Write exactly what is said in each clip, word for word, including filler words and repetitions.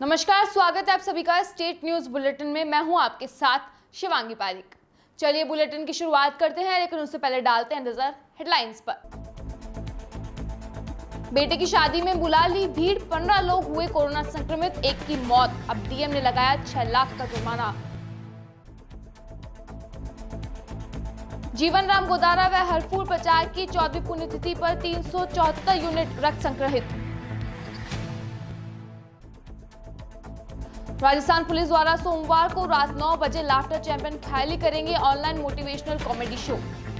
नमस्कार, स्वागत है आप सभी का स्टेट न्यूज बुलेटिन में। मैं हूं आपके साथ शिवांगी पारिक। चलिए बुलेटिन की शुरुआत करते हैं, लेकिन उससे पहले डालते हैं नजर हेडलाइंस पर। बेटे की शादी में बुला ली भीड़, पंद्रह लोग हुए कोरोना संक्रमित, एक की मौत। अब डीएम ने लगाया छह लाख का जुर्माना। जीवन राम गोदारा व हरफूल प्रचार की चौदहवीं पुण्यतिथि पर तीन सौ चौहत्तर यूनिट रक्त संग्रहित। राजस्थान पुलिस द्वारा सोमवार को रात नौ बजे लाफ्टर चैंपियन ख्याली करेंगे online motivational comedy show.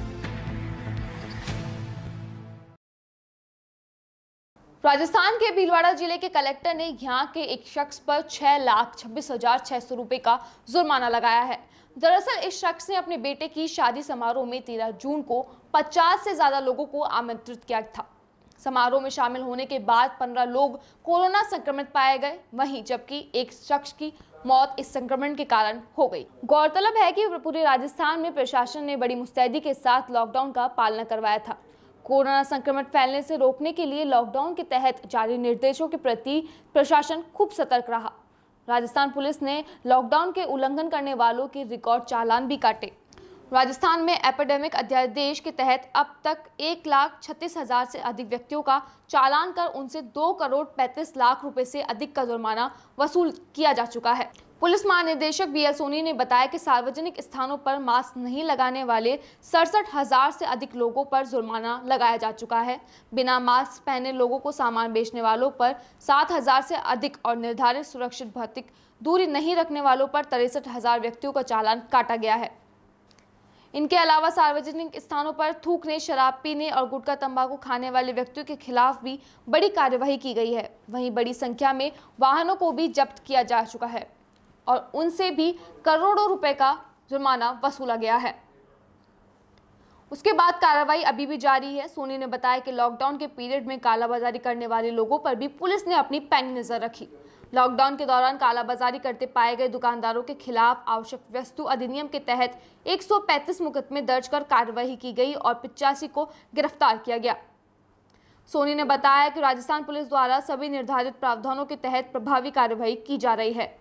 Rajasthan के भीलवाड़ा जिले के कलेक्टर ने यहां के एक शख्स पर छह लाख छब्बीस हजार छह सौ रुपए का जुर्माना लगाया है। दरअसल इस शख्स ने अपने बेटे की शादी समारोह में तेरह जून को पचास से ज्यादा लोगों को आमंत्रित किया था। समारोह में शामिल होने के बाद पंद्रह लोग कोरोना संक्रमित पाए गए, वहीं जबकि एक शख्स की मौत इस संक्रमण के कारण हो गई। गौरतलब है कि पूरे राजस्थान में प्रशासन ने बड़ी मुस्तैदी के साथ लॉकडाउन का पालना करवाया था। कोरोना संक्रमण फैलने से रोकने के लिए लॉकडाउन के तहत जारी निर्देशों के प्रति प्रशासन खूब सतर्क रहा। राजस्थान पुलिस ने लॉकडाउन के उल्लंघन करने वालों के रिकॉर्ड चालान भी काटे। राजस्थान में एपिडेमिक अध्यादेश के तहत अब तक एक लाख छत्तीस हजार से अधिक व्यक्तियों का चालान कर उनसे दो करोड़ पैंतीस लाख रुपए से अधिक का जुर्माना वसूल किया जा चुका है। पुलिस महानिदेशक बी एल सोनी ने बताया कि सार्वजनिक स्थानों पर मास्क नहीं लगाने वाले सड़सठ हजार से अधिक लोगों पर जुर्माना लगाया जा चुका है। बिना मास्क पहने लोगों को सामान बेचने वालों पर सात हजार से अधिक और निर्धारित सुरक्षित भौतिक दूरी नहीं रखने वालों पर तिरसठ हजार व्यक्तियों का चालान काटा गया है। इनके अलावा सार्वजनिक स्थानों पर थूकने, शराब पीने और गुटखा तंबाकू खाने वाले व्यक्तियों के खिलाफ भी बड़ी कार्यवाही की गई है। वहीं बड़ी संख्या में वाहनों को भी जब्त किया जा चुका है और उनसे भी करोड़ों रुपए का जुर्माना वसूला गया है। उसके बाद कार्रवाई अभी भी जारी है। सोनी ने बताया कि लॉकडाउन के पीरियड में कालाबाजारी करने वाले लोगों पर भी पुलिस ने अपनी पैनी नजर रखी। लॉकडाउन के दौरान कालाबाजारी करते पाए गए दुकानदारों के खिलाफ आवश्यक वस्तु अधिनियम के तहत एक सौ पैंतीस मुकदमे दर्ज कर कार्रवाई की गई और पिचासी को गिरफ्तार किया गया। सोनी ने बताया कि राजस्थान पुलिस द्वारा सभी निर्धारित प्रावधानों के तहत प्रभावी कार्रवाई की जा रही है।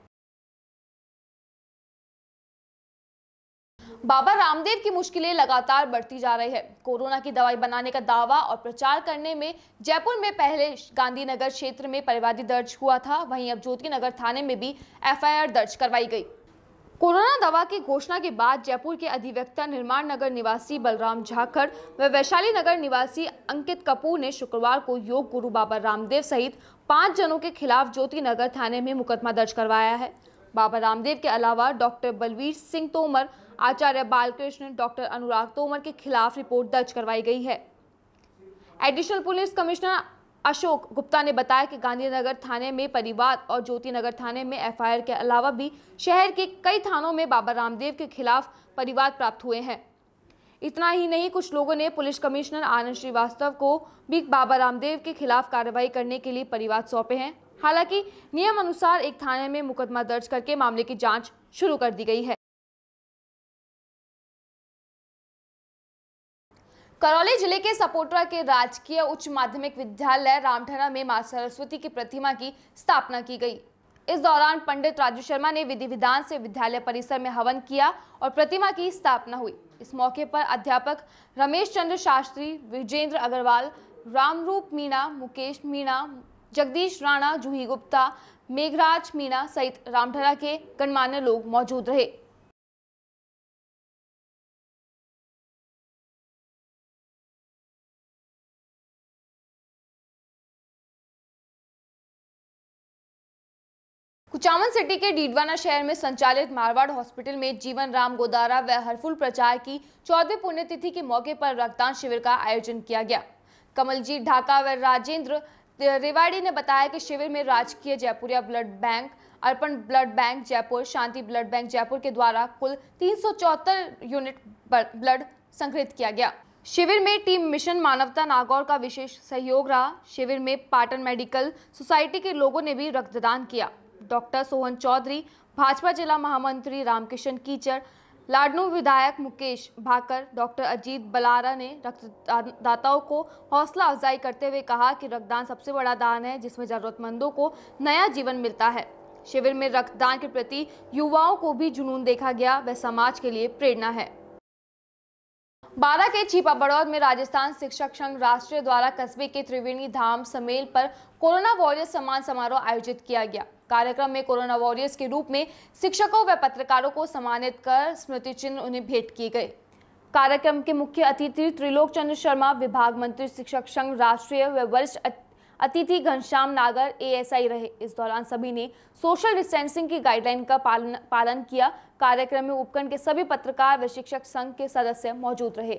बाबा रामदेव की मुश्किलें लगातार बढ़ती जा रही है। कोरोना की दवाई बनाने का दावा और प्रचार करने में जयपुर में पहले गांधीनगर क्षेत्र में परिवादी दर्ज हुआ था, वहीं अब ज्योतिनगर थाने में भी एफ आई आर दर्ज करवाई गई। कोरोना दवा की घोषणा के बाद जयपुर के अधिवक्ता निर्माण नगर निवासी बलराम झाखड़ व वैशाली नगर निवासी अंकित कपूर ने शुक्रवार को योग गुरु बाबा रामदेव सहित पांच जनों के खिलाफ ज्योतिनगर थाने में मुकदमा दर्ज करवाया है। बाबा रामदेव के अलावा डॉक्टर बलवीर सिंह तोमर, आचार्य बालकृष्ण, डॉक्टर अनुराग तोमर के खिलाफ रिपोर्ट दर्ज करवाई गई है। Additional police commissioner Ashok Gupta ने बताया कि गांधीनगर थाने में परिवाद और ज्योतिनगर थाने में एफ आई आर के अलावा भी शहर के कई थानों में बाबा रामदेव के खिलाफ परिवाद प्राप्त हुए हैं। इतना ही नहीं, कुछ लोगों ने पुलिस कमिश्नर आनंद श्रीवास्तव को भी बाबा रामदेव के खिलाफ कार्रवाई करने के लिए परिवाद सौंपे हैं। हालांकि नियम अनुसार एक थाने में मुकदमा दर्ज करके मामले की जांच शुरू कर दी गई है। करौली जिले के सपोटरा के राजकीय उच्च माध्यमिक विद्यालय रामठना में मां सरस्वती की प्रतिमा की स्थापना की गई। इस दौरान पंडित राजू शर्मा ने विधि विधान से विद्यालय परिसर में हवन किया और प्रतिमा की स्थापना हुई। इस मौके पर अध्यापक रमेश चंद्र शास्त्री, विजेंद्र अग्रवाल, रामरूप मीणा, मुकेश मीणा, जगदीश राणा, जूही गुप्ता, मेघराज मीणा सहित रामठना के गणमान्य लोग मौजूद रहे। कुचामन सिटी के डीडवाना शहर में संचालित मारवाड़ हॉस्पिटल में जीवन राम गोदारा व हरफूल प्रचार की चौदहवीं पुण्यतिथि के मौके पर रक्तदान शिविर का आयोजन किया गया। कमलजीत ढाका व राजेंद्र रेवाड़ी ने बताया कि शिविर में राजकीय Jaipuria blood bank, Arpan blood bank Jaipur, Shanti blood bank Jaipur के द्वारा कुल तीन सौ चौहत्तर यूनिट ब्लड संग्रहित किया गया। शिविर में टीम मिशन मानवता नागौर का विशेष सहयोग रहा। शिविर में पाटन मेडिकल सोसाइटी के लोगों ने भी रक्तदान किया। डॉक्टर सोहन चौधरी, भाजपा जिला महामंत्री रामकिशन कीचड़, लाडनू विधायक मुकेश भाकर, डॉक्टर अजीत बलारा ने रक्तदाताओं को हौसला अफजाई करते हुए कहा कि रक्तदान सबसे बड़ा दान है जिसमें जरूरतमंदों को नया जीवन मिलता है। शिविर में रक्तदान के प्रति युवाओं को भी जुनून देखा गया, वह समाज के लिए प्रेरणा है। बारा के छिपा बड़ौद में राजस्थान शिक्षक संघ राष्ट्रीय द्वारा कस्बे के त्रिवेणी धाम सम्मेल पर कोरोना वॉरियर्स सम्मान समारोह आयोजित किया गया। कार्यक्रम में कोरोना वॉरियर्स के रूप में शिक्षकों व पत्रकारों को सम्मानित कर स्मृति चिन्ह उन्हें भेंट किए गए। कार्यक्रम के मुख्य अतिथि त्रिलोक चंद्र शर्मा, विभाग मंत्री, शिक्षक संघ राष्ट्रीय व वरिष्ठ अतिथि घनश्याम नागर एएसआई रहे। इस दौरान सभी ने सोशल डिस्टेंसिंग की गाइडलाइन का पालन पालन किया। कार्यक्रम में उपखंड के सभी पत्रकार व शिक्षक संघ के सदस्य मौजूद रहे।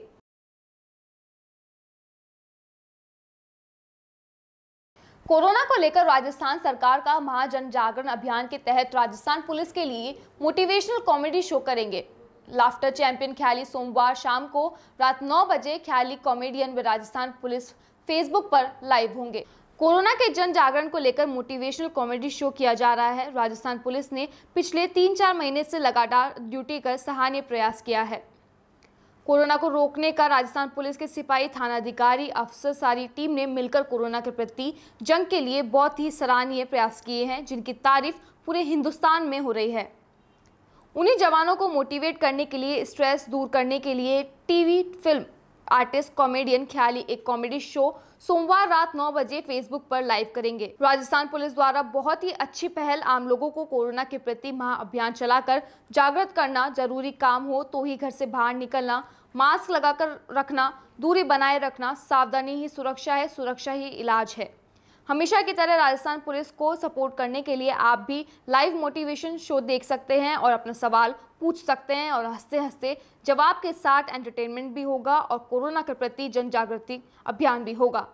कोरोना को लेकर राजस्थान सरकार का महाजन जागरण अभियान के तहत राजस्थान पुलिस के लिए मोटिवेशनल कॉमेडी शो करेंगे। लाफ्टर चैंपियन ख्याली सोमवार शाम को रात नौ बजे ख्याली कॉमेडियन व राजस्थान पुलिस फेसबुक पर लाइव होंगे। कोरोना के जन जागरण को लेकर मोटिवेशनल कॉमेडी शो किया जा रहा है। राजस्थान पुलिस ने पिछले तीन चार महीने से लगातार ड्यूटी कर सराहनीय प्रयास किया है। कोरोना को रोकने का राजस्थान पुलिस के सिपाही, थानाधिकारी, अफसर सारी टीम ने मिलकर कोरोना के प्रति जंग के लिए बहुत ही सराहनीय प्रयास किए हैं, जिनकी तारीफ पूरे हिंदुस्तान में हो रही है। उन्हीं जवानों को मोटिवेट करने के लिए, स्ट्रेस दूर करने के लिए TV, film artist comedian Khayali एक कॉमेडी शो सोमवार रात नौ बजे फेसबुक पर लाइव करेंगे। राजस्थान पुलिस द्वारा बहुत ही अच्छी पहल आम लोगों को कोरोना के प्रति महाअभियान चलाकर जागृत करना। जरूरी काम हो तो ही घर से बाहर निकलना, मास्क लगाकर रखना, दूरी बनाए रखना, सावधानी ही सुरक्षा है, सुरक्षा ही इलाज है। हमेशा की तरह राजस्थान पुलिस को सपोर्ट करने के लिए आप भी लाइव मोटिवेशन शो देख सकते हैं और अपना सवाल पूछ सकते हैं और हंसते हंसते जवाब के साथ एंटरटेनमेंट भी होगा और कोरोना के प्रति जन जागृति अभियान भी होगा।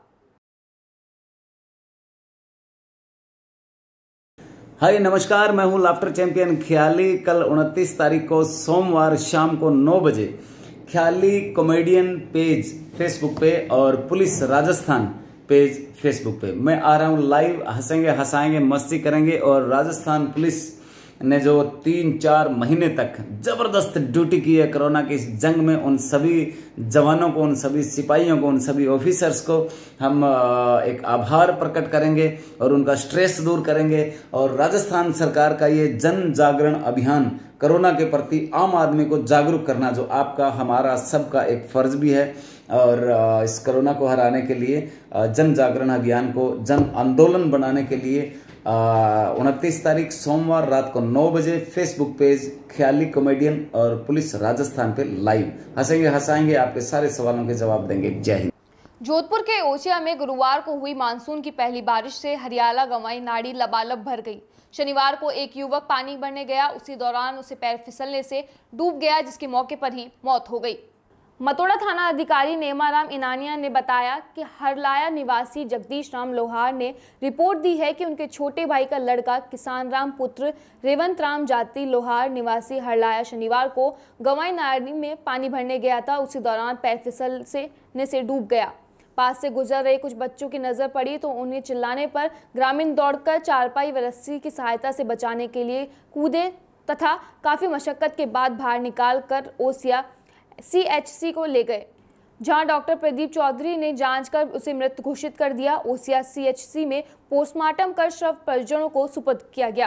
हाय नमस्कार, मैं हूं लाफ्टर चैंपियन ख्याली। कल उनतीस तारीख को सोमवार शाम को नौ बजे ख्याली कॉमेडियन पेज फेसबुक पे और पुलिस राजस्थान पेज फेसबुक पे मैं आ रहा हूँ लाइव। हंसेंगे, हंसाएंगे, मस्ती करेंगे। और राजस्थान पुलिस ने जो तीन चार महीने तक जबरदस्त ड्यूटी की है कोरोना की इस जंग में, उन सभी जवानों को, उन सभी सिपाहियों को, उन सभी ऑफिसर्स को हम एक आभार प्रकट करेंगे और उनका स्ट्रेस दूर करेंगे। और राजस्थान सरकार का ये जन जागरण अभियान कोरोना के प्रति आम आदमी को जागरूक करना, जो आपका, हमारा, सबका एक फर्ज भी है। और इस कोरोना को हराने के लिए, जन जागरण अभियान को जन आंदोलन बनाने के लिए उनतीस तारीख सोमवार रात को नौ बजे फेसबुक पेज ख्याली कॉमेडियन और पुलिस राजस्थान पे लाइव हंसेंगे, हंसाएंगे, आपके सारे सवालों के जवाब देंगे। जय हिंद। जोधपुर के ओसिया में गुरुवार को हुई मानसून की पहली बारिश से हरियाला गंवाई नाड़ी लबालब भर गई। शनिवार को एक युवक पानी भरने गया, उसी दौरान उसे पैर फिसलने से डूब गया, जिसकी मौके पर ही मौत हो गई। मतोड़ा थाना अधिकारी नेमाराम इनानिया ने बताया कि हरलाया निवासी जगदीश राम लोहार ने रिपोर्ट दी है कि उनके छोटे भाई का लड़का किसान राम पुत्र रेवंत राम जाति लोहार निवासी हरलाया शनिवार को गंवाई नाड़ी में पानी भरने गया था। उसी दौरान पैर फिसल से ने से डूब गया। पास से गुजर रहे कुछ बच्चों की नजर पड़ी तो उन्हें चिल्लाने पर ग्रामीण दौड़कर चारपाई व रस्सी की सहायता से बचाने के लिए कूदे तथा काफी मशक्कत के बाद बाहर निकाल कर ओसिया सीएचसी को ले गए, जहां डॉक्टर प्रदीप चौधरी ने जांच कर उसे मृत घोषित कर दिया। ओसिया सीएचसी में पोस्टमार्टम कर शव परिजनों को सुपुर्द किया गया।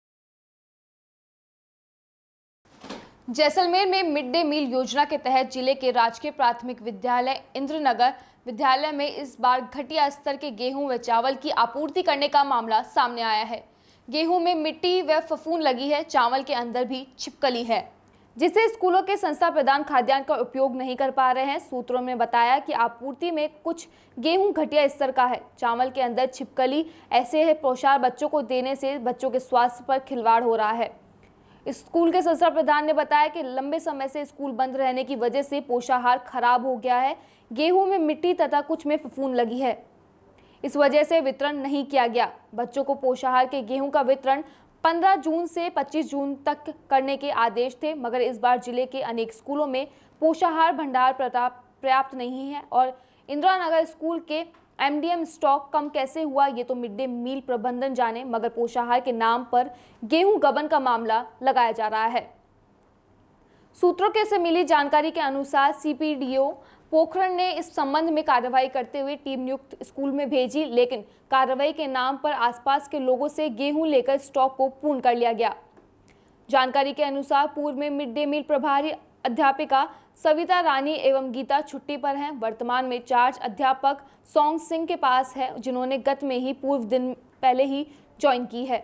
जैसलमेर में मिड डे मील योजना के तहत जिले के राजकीय प्राथमिक विद्यालय इंद्रनगर विद्यालय में इस बार घटिया स्तर के गेहूं व चावल की आपूर्ति करने का मामला सामने आया है। गेहूं में मिट्टी व फफूंद लगी है, चावल के अंदर भी छिपकली है, जिससे स्कूलों के संस्था प्रदान खाद्यान्न का उपयोग नहीं कर पा रहे हैं। सूत्रों ने बताया कि आपूर्ति में कुछ गेहूं घटिया स्तर का है, चावल के अंदर छिपकली ऐसे है पोषाहार बच्चों को देने से बच्चों के स्वास्थ्य पर खिलवाड़ हो रहा है। स्कूल के संस्था प्रधान ने बताया कि लंबे समय से स्कूल बंद रहने की वजह से पोषाहार खराब हो गया है। गेहूं में मिट्टी तथा कुछ में फफूंद लगी है, इस वजह से वितरण नहीं किया गया। बच्चों को पोषाहार के गेहूं का वितरण पंद्रह जून से पच्चीस जून तक करने के आदेश थे, मगर इस बार जिले के अनेक स्कूलों में पोषाहार भंडार पर्याप्त नहीं है और इंदिरा नगर स्कूल के एमडीएम स्टॉक कम कैसे हुआ ये तो मिड डे मील प्रबंधन जाने, मगर पोषाहार के नाम पर गेहूं गबन का मामला लगाया जा रहा है। सूत्रों के से मिली जानकारी के अनुसार सीपीडीओ पोखरण ने इस संबंध में कार्रवाई करते हुए टीम नियुक्त स्कूल में भेजी, लेकिन कार्रवाई के नाम पर आसपास के लोगों से गेहूं लेकर स्टॉक को पूर्ण कर लिया गया। जानकारी के अनुसार पूर्व में मिड डे मील प्रभारी अध्यापिका सविता रानी एवं गीता छुट्टी पर हैं। वर्तमान में चार्ज अध्यापक सोंग सिंह के पास है, जिन्होंने गत में ही पूर्व दिन पहले ही ज्वाइन की है।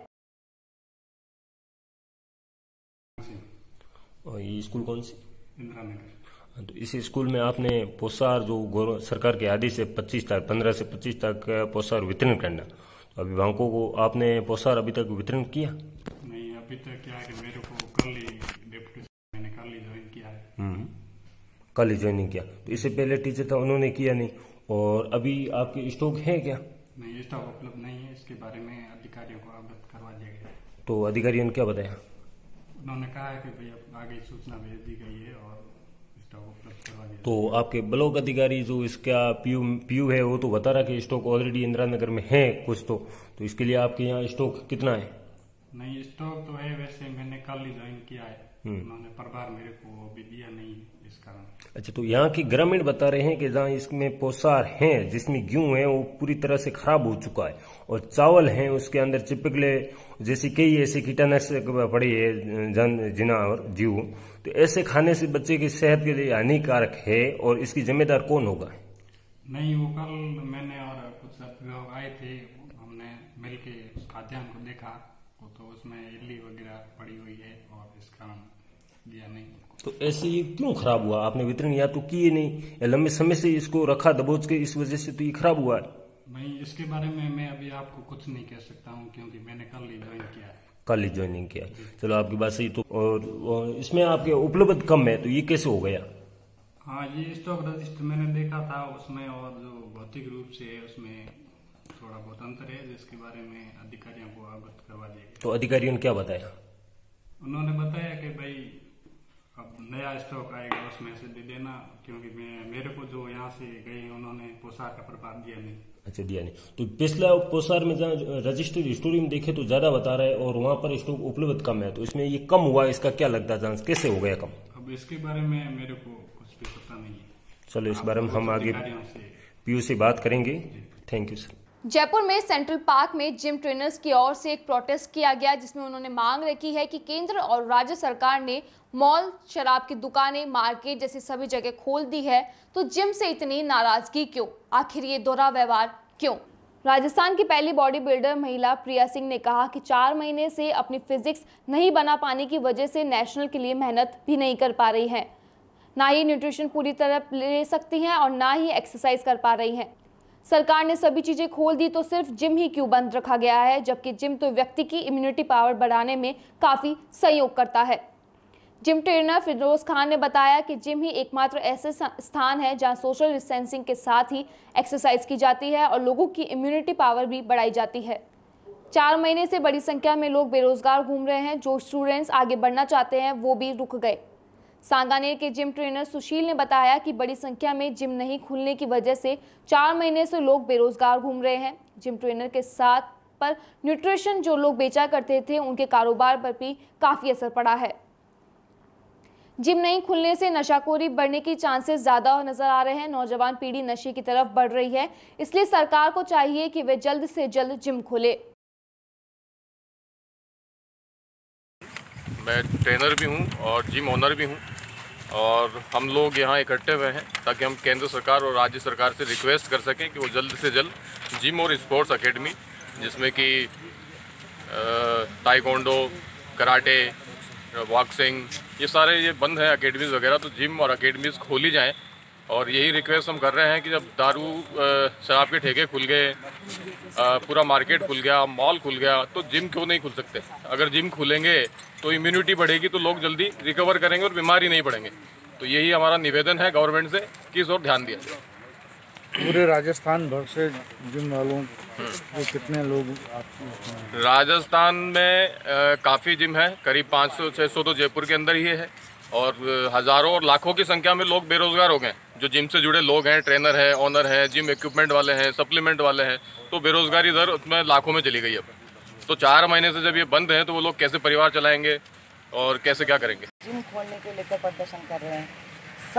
और ये स्कूल कौन सी? इंदिरा नगर। तो इस स्कूल में आपने पोशार जो सरकार के आदेश से पच्चीस तक पंद्रह से पच्चीस तक पोशार वितरण करना, तो अभिभावकों को आपने पोशार अभी तक वितरण किया? नहीं, अभी तक क्या है कि मेरे को कल ही डिप्टी मैंने कल ही ज्वाइन किया है। हम्म कल ही ज्वाइनिंग किया। तो इससे पहले टीचर था, उन्होंने किया नहीं। और अभी आपके स्टॉक है क्या? नहीं, स्टॉक उपलब्ध नहीं है। इसके बारे में अधिकारियों को अवगत करवा दिया गया। तो अधिकारियों ने क्या बताया? उन्होंने कहा है कि भाई अब आगे सूचना भेज दी गई है और स्टॉक उपलब्ध करवा दिया। तो आपके ब्लॉक अधिकारी जो इसका पीयू पीयू है वो तो बता रहा कि स्टॉक ऑलरेडी इंदिरा नगर में है कुछ, तो तो इसके लिए आपके यहाँ स्टॉक कितना है? नहीं, स्टॉक तो है, वैसे मैंने कल ही ज्वाइन किया है। उन्होंने प्रभार मेरे को भी दिया नहीं इस कारण। अच्छा, तो यहाँ के ग्रामीण बता रहे हैं कि जहाँ इसमें पोसार हैं जिसमें गेहूं है वो पूरी तरह से खराब हो चुका है, और चावल है उसके अंदर चिपकले जैसी कई ऐसे कीटनाशक पड़ी है जन जिना और जीव, तो ऐसे खाने से बच्चे की सेहत के लिए हानिकारक है, और इसकी जिम्मेदार कौन होगा? नहीं, वो कल मैंने और कुछ अभिभावक आए थे, हमने मिलके उस खाद्यान्न को देखा तो उसमें इडली वगैरह पड़ी हुई है और इस कारण दिया नहीं। तो ऐसे ये क्यों खराब हुआ? आपने वितरण या तो किए नहीं या लंबे समय से इसको रखा दबोच के, इस वजह से तो ये खराब हुआ है। नहीं, इसके बारे में मैं अभी आपको कुछ नहीं कह सकता हूँ क्योंकि मैंने कल ही ज्वाइन किया है। कल ही ज्वाइनिंग किया। चलो, आपकी बात सही। तो और, और इसमें आपके उपलब्ध कम है, तो ये कैसे हो गया? हाँ, ये स्टॉक रजिस्टर मैंने देखा था उसमें, और जो भौतिक रूप से है उसमें थोड़ा बहुत अंतर है, जिसके बारे में अधिकारियों को अवगत करवा दिया। तो अधिकारियों ने क्या बताया? उन्होंने बताया कि भाई अब नया स्टॉक आएगा उसमें से दे देना, क्योंकि मैं मेरे को जो यहाँ से गए उन्होंने पोशाक का प्रभाव दिया नहीं। अच्छा, दिया नहीं। तो पिछला पोसार में जहाँ रजिस्टर्ड स्टोरी में देखे तो ज्यादा बता रहा है और वहाँ पर स्टॉक उपलब्ध कम है, तो इसमें ये कम हुआ, इसका क्या लगता है चांस, कैसे हो गया कम? अब इसके बारे में मेरे को कुछ भी पता नहीं है। चलो, इस बारे में हम आगे पीयू से बात करेंगे। Thank you sir. जयपुर में सेंट्रल पार्क में जिम ट्रेनर्स की ओर से एक प्रोटेस्ट किया गया, जिसमें उन्होंने मांग रखी है कि केंद्र और राज्य सरकार ने मॉल, शराब की दुकानें, मार्केट जैसी सभी जगह खोल दी है, तो जिम से इतनी नाराजगी क्यों? आखिर ये दोहरा व्यवहार क्यों? राजस्थान की पहली बॉडी बिल्डर महिला प्रिया सिंह ने कहा कि चार महीने से अपनी फिजिक्स नहीं बना पाने की वजह से नेशनल के लिए मेहनत भी नहीं कर पा रही हैं, ना ही न्यूट्रिशन पूरी तरह ले सकती हैं और ना ही एक्सरसाइज कर पा रही हैं। सरकार ने सभी चीजें खोल दी तो सिर्फ जिम ही क्यों बंद रखा गया है, जबकि जिम तो व्यक्ति की इम्यूनिटी पावर बढ़ाने में काफी सहयोग करता है। जिम ट्रेनर फिरोज खान ने बताया कि जिम ही एकमात्र ऐसे स्थान है जहां सोशल डिस्टेंसिंग के साथ ही एक्सरसाइज की जाती है और लोगों की इम्यूनिटी पावर भी बढ़ाई जाती है। चार महीने से बड़ी संख्या में लोग बेरोजगार घूम रहे हैं। जो स्टूडेंट्स आगे बढ़ना चाहते हैं वो भी रुक गए। सांगानेर के जिम ट्रेनर सुशील ने बताया कि बड़ी संख्या में जिम नहीं खुलने की वजह से चार महीने से लोग बेरोजगार घूम रहे हैं। जिम ट्रेनर के साथ पर न्यूट्रिशन जो लोग बेचा करते थे उनके कारोबार पर भी काफी असर पड़ा है। जिम नहीं खुलने से नशाखोरी बढ़ने की चांसेस ज्यादा नजर आ रहे हैं। नौजवान पीढ़ी नशे की तरफ बढ़ रही है, इसलिए सरकार को चाहिए कि वे जल्द से जल्द जिम खोले। मैं ट्रेनर भी हूं और जिम ओनर भी हूं, और हम लोग यहां इकट्ठे हुए हैं ताकि हम केंद्र सरकार और राज्य सरकार से रिक्वेस्ट कर सकें कि वो जल्द से जल्द जिम और स्पोर्ट्स एकेडमी, जिसमें कि ताइक्वांडो, कराटे, बॉक्सिंग, ये सारे ये बंद हैं एकेडमीज़ वगैरह, तो जिम और एकेडमीज़ खोली जाएं। और यही रिक्वेस्ट हम कर रहे हैं कि जब दारू शराब के ठेके खुल गए, पूरा मार्केट खुल गया, मॉल खुल गया, तो जिम क्यों नहीं खुल सकते? अगर जिम खुलेंगे तो इम्यूनिटी बढ़ेगी, तो लोग जल्दी रिकवर करेंगे और बीमारी नहीं पड़ेंगे। तो यही हमारा निवेदन है गवर्नमेंट से कि इस ओर ध्यान दिया जाए। पूरे राजस्थान भर से जिम वालों को कितने लोग आपके? राजस्थान में काफ़ी जिम है, करीब पाँच सौ छः सौ तो जयपुर के अंदर ही है, और हज़ारों और लाखों की संख्या में लोग बेरोजगार हो गए। जो जिम से जुड़े लोग हैं, ट्रेनर हैं, ओनर हैं, जिम इक्विपमेंट वाले हैं, सप्लीमेंट वाले हैं, तो बेरोजगारी दर उसमें लाखों में चली गई अब। तो चार महीने से जब ये बंद है तो वो लोग कैसे परिवार चलाएंगे और कैसे क्या करेंगे? जिम खोलने को लेकर प्रदर्शन कर रहे हैं, सब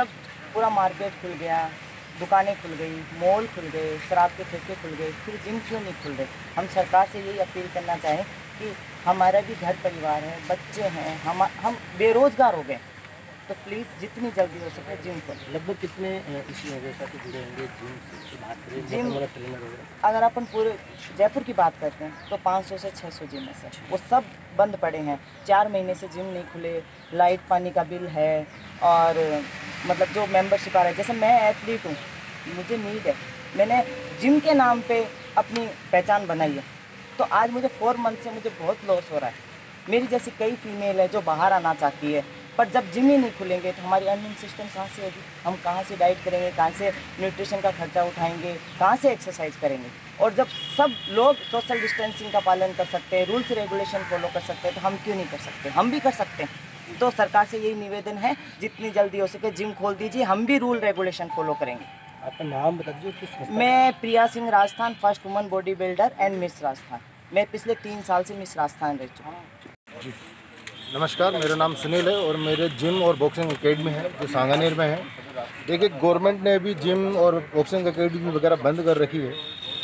पूरा मार्केट खुल गया, दुकानें खुल गई, मॉल खुल गए, शराब के ठेके खुल गए, फिर जिम क्यों नहीं खुल रहे? हम सरकार से यही अपील करना चाहें कि हमारा भी घर परिवार है, बच्चे हैं, हम हम बेरोज़गार हो गए, तो प्लीज़ जितनी जल्दी हो सके जिम को। लगभग कितने इसी वजह से जुड़े होंगे जिम से बात करें, जिम ट्रेनर वगैरह? अगर अपन पूरे जयपुर की बात करते हैं तो पाँच सौ से छह सौ जिम है सर, वो सब बंद पड़े हैं। चार महीने से जिम नहीं खुले, लाइट पानी का बिल है, और मतलब जो मेंबरशिप आ रहा है, जैसे मैं एथलीट हूँ, मुझे नीड है, मैंने जिम के नाम पे अपनी पहचान बनाई है, तो आज मुझे फोर मंथ से मुझे बहुत लॉस हो रहा है। मेरी जैसी कई फीमेल है जो बाहर आना चाहती है, पर जब जिम ही नहीं खुलेंगे तो हमारी अर्निंग सिस्टम कहाँ से होगी? हम कहाँ से डाइट करेंगे, कहाँ से न्यूट्रिशन का खर्चा उठाएंगे, कहाँ से एक्सरसाइज करेंगे? और जब सब लोग सोशल डिस्टेंसिंग का पालन कर सकते हैं, रूल्स रेगुलेशन फॉलो कर सकते हैं, तो हम क्यों नहीं कर सकते? हम भी कर सकते हैं। तो सरकार से यही निवेदन है, जितनी जल्दी हो सके जिम खोल दीजिए, हम भी रूल रेगुलेशन फॉलो करेंगे। आपका नाम बता दीजिए। किस? मैं Priya Singh Rajasthan, first woman body builder and miss Rajasthan. मैं पिछले तीन साल से मिस राजस्थान रह चुका हूँ। जी नमस्कार, मेरा नाम सुनील है और मेरे जिम और बॉक्सिंग एकेडमी है जो सांगानेर में है। देखिए, गवर्नमेंट ने अभी जिम और बॉक्सिंग एकेडमी वगैरह बंद कर रखी है।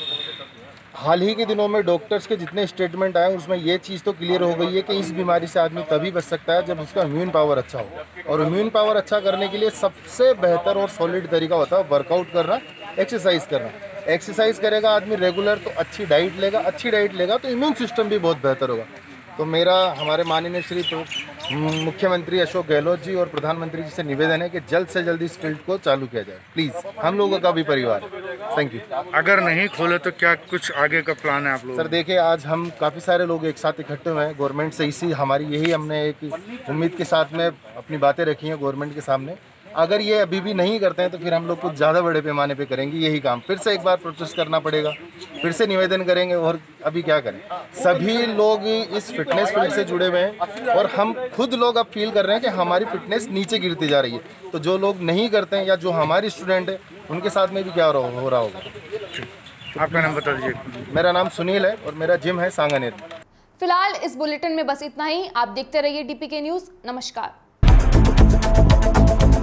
हाल ही के दिनों में डॉक्टर्स के जितने स्टेटमेंट आए उसमें ये चीज़ तो क्लियर हो गई है कि इस बीमारी से आदमी तभी बच सकता है जब उसका इम्यून पावर अच्छा हो, और इम्यून पावर अच्छा करने के लिए सबसे बेहतर और सॉलिड तरीका होता है वर्कआउट करना, एक्सरसाइज करना। एक्सरसाइज करेगा आदमी रेगुलर तो अच्छी डाइट लेगा, अच्छी डाइट लेगा तो इम्यून सिस्टम भी बहुत बेहतर होगा। तो मेरा हमारे माननीय श्री मुख्यमंत्री अशोक गहलोत जी और प्रधानमंत्री जी से निवेदन है कि जल्द से जल्द इस फील्ड को चालू किया जाए, प्लीज़, हम लोगों का भी परिवार। Thank you. अगर नहीं खोले तो क्या कुछ आगे का प्लान है आप लोग? सर देखिए, आज हम काफ़ी सारे लोग एक साथ इकट्ठे हुए हैं। गवर्नमेंट से इसी हमारी यही हमने एक उम्मीद के साथ में अपनी बातें रखी हैं गवर्नमेंट के सामने। अगर ये अभी भी नहीं करते हैं तो फिर हम लोग कुछ ज़्यादा बड़े पैमाने पे करेंगे यही काम। फिर से एक बार प्रोटेस्ट करना पड़ेगा, फिर से निवेदन करेंगे। और अभी क्या करें, सभी लोग इस फिटनेस फील्ड से जुड़े हुए हैं और हम खुद लोग अब फील कर रहे हैं कि हमारी फिटनेस नीचे गिरती जा रही है। तो जो लोग नहीं करते हैं या जो हमारे स्टूडेंट हैं उनके साथ में भी क्या हो रहा होगा। आपका नाम बता दीजिए। मेरा नाम सुनील है और मेरा जिम है सांगानेर। फिलहाल इस बुलेटिन में बस इतना ही। आप देखते रहिए डीपीके न्यूज़। नमस्कार।